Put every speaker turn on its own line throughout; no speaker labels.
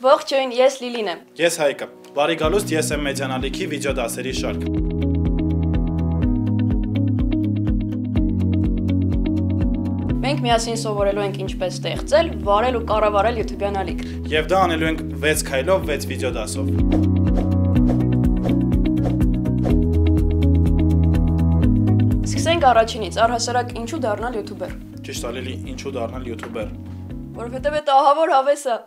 Ողջույն, ես Լիլին եմ։
Ես Հայկը։ Բարի գալուստ, ես եմ Մեդիանալիքի վիդեոդասերի շարք։
Մենք միասին սովորելու ենք ինչպես ստեղծել, վարել ու կառավարել YouTube-յան ալիք։
Եվ դա անելու ենք 6 քայլով, 6 վիդեոդասով։
Սկսենք առաջինից, առհասարակ ինչու դառնալ YouTuber։
Ճիշտ է, Լիլի, ինչու դառնալ YouTuber։
Որովհետև այդ ահավոր հավես է։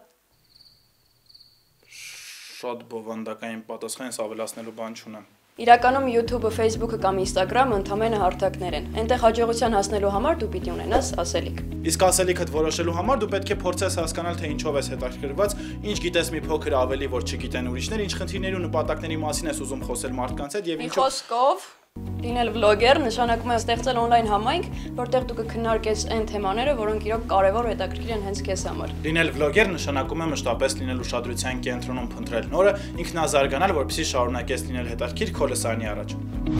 Շատ բովանդակային պատասխան, ես ավելացնելու բան չունեմ։
Իրականում YouTube-ը, Facebook-ը կամ Instagram-ը ընդհանրապես հարթակներ են։ Այնտեղ հաջողության հասնելու համար դու պիտի ունենաս ասելիք։
Իսկ ասելիքդ որոշելու համար դու պետք է փորձես հասկանալ, թե ինչով ես հետաքրքրված, ինչ գիտես մի փոքր ավելի, որ չգիտեն ուրիշներ, ինչ խնդիրների ու նպատակների մասին ես ուզում խոսել մարդկանց հետ եւ
ինչով։ Խոսքով լինել վլոգեր նշանակում է ստեղծել on-line համայնք, որտեղ դու կքննարկես այն թեմաները, որոնք իրոք կարևոր ու հետաքրքիր են հենց քեզ համար։
Լինել վլոգեր նշանակում է մշտապես լինել ուշադրության կենտրոնում, փնտրել նորը, ինքնազարգանալ, որպեսզի շարունակես լինել հետաքրքիր քո լսարանի առաջ։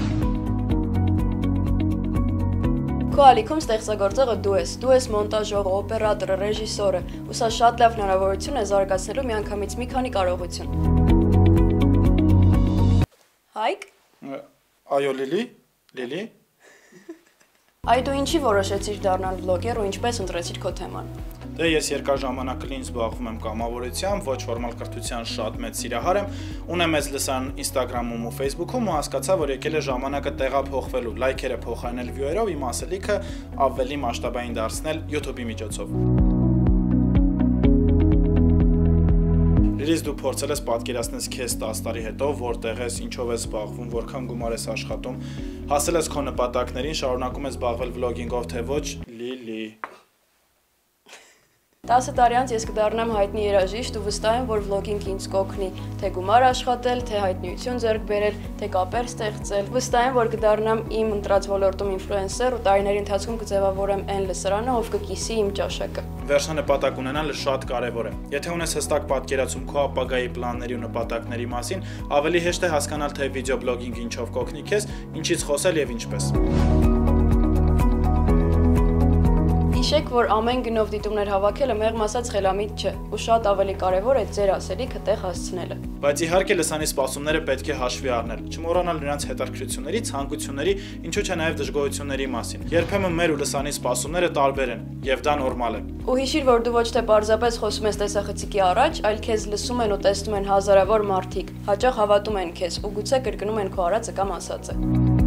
Քո ալիքում ստեղծագործողը դու ես մոնտաժողը, օպերատորը, ռեժիսորը, ու սա շատ լավ հնարավորություն է զարգացնելու միանգամից մի քանի կարողություն։ Հայկ։
Այո, Լիլի։
Այ դու ինչի որոշեցիր դառնալ վլոգեր ու ինչպես ընտրեցիր քո թեման։
Դե ես երկար ժամանակ կլին զբաղվում եմ կամավորությամբ, ոչ ֆորմալ կրթության շատ մեծ սիրահար եմ, ունեմ մեծ լսարան Instagram-ում ու Facebook-ում ու հասկացա, որ եկել է ժամանակը տեղափոխվելու, լայքերը փոխարինել վյուերով, իմ ասելիքը ավելի մասշտաբային դարձնել YouTube-ի միջոցով։ Լիլիս դու փորձել ես պատկերացնել քեզ 10 տարի հետո, որտեղ ես, ինչով ես զբաղվում, որքան գումար ես աշխատում, հասել ես քո նպատակներին, շարունակում ես զբաղվել վլոգինգով, թե ոչ, Լիլի։
10 տարի անց ես կդառնամ հայտնի երաժիշտ ու վստահ եմ, որ վլոգինգը ինձ կօգնի թե գումար աշխատել, թե հայտնիություն ձեռք բերել, թե կապեր ստեղծել։ Վստահ եմ, որ կդառնամ իմ ընտրած ոլորտում ինֆլուենսեր ու տարիների ընթացքում կձևավորեմ այն լսարանը, ով կկիսի իմ ճաշակը։
Վերջնանպատակ ունենալը շատ կարևոր է։ Եթե ունես հստակ պատկերացում քո ապագայի պլանների ու նպատակների մասին, ավելի հեշտ է հասկանալ, թե վիդեոբլոգինգը ինչով կօգնի քեզ, ինչից խոսել եւ ինչպես։
Հիշեք, որ ամեն գնով դիտումներ հավաքելը մեղմ ասած խելամիտ չէ, ու շատ ավելի կարևոր է ձեր ասելիքը տեղ հասցնելը։
Բայց իհարկե լսանի սպասումները պետք է հաշվի առնել, չմոռանալ նրանց հետաքրքրությունների, ցանկությունների, ինչու՞ չէ նաև դժգոհությունների մասին։ Երբեմն մեր ու լսանի սպասումները տարբեր են, եւ դա նորմալ է։
Ու հիշիր, որ դու ոչ թե պարզապես խոսում ես տեսախցիկի առաջ, այլ քեզ լսում են ու տեսնում են հազարավոր մարդիկ, հաճախ հավատում են քեզ ու գուցե կրկնում են քո արածը կամ ասածը։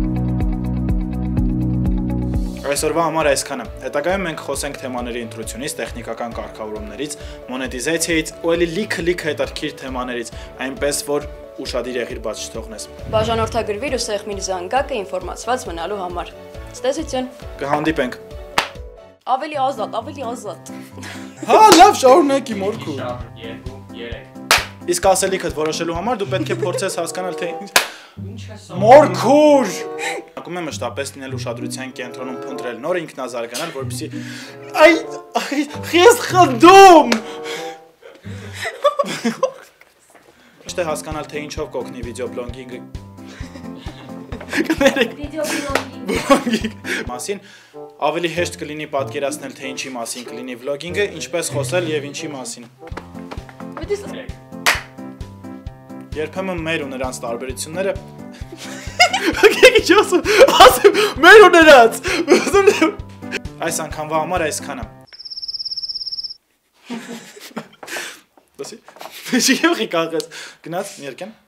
Այսօրվա համար այսքանը։ Հետագայում մենք խոսենք թեմաների ընտրությունից, տեխնիկական կարգավորումներից, մոնետիզացիայից ու ելի լիքը հետաքրքիր թեմաներից, այնպես որ ուշադիր եղիր բաց չթողնես։
Բաժանորդագրվիր ու սեղմիր զանգակը ինֆորմացված մնալու համար։ Ցտեսություն։
Կհանդիպենք։
Ավելի ազատ։
Հա, լավ, շարունակի մորքու։
2, 3
Իսկ ասելիքդ որոշելու համար դու պետք է փորձես հասկանալ, թե մորքուր։ Ակում եմ մշտապես լինել ուշադրության կենտրոնում, փնտրել նոր ինքնազարգանալ, որպեսզի ես խնդում։ Միշտ է հասկանալ, թե ինչով կօգնի վիդեոբլոգինգը։ Վլոգինգ մասին ավելի հեշտ կլինի պատկերացնել, թե ինչի մասին կլինի վլոգինգը, ինչպես խոսել եւ ինչի մասին։ Երբեմն մեր ու նրանց տարբերությունները ասեմ, մեր ու նրանց այս անգամվա համար այսքանը Դասի, չի եղի կաղեց, գնաց, ներկեն